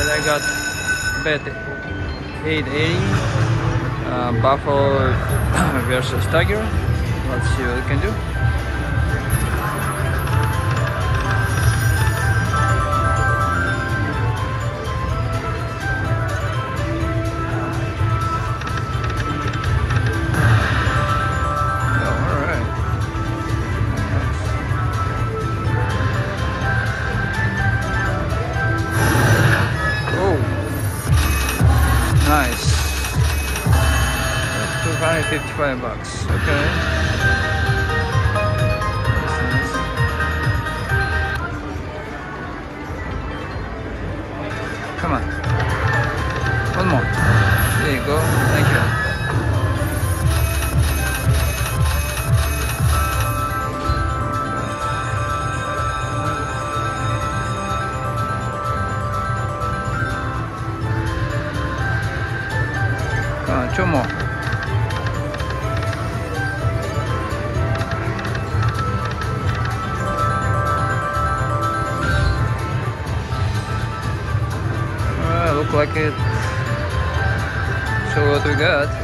Alright, I got bet 880 Buffalo versus Tiger. Let's see what we can do. Nice. That's $255. Okay. Nice. Come on. One more. There you go. Thank you. Two more. Look like it. So what we got?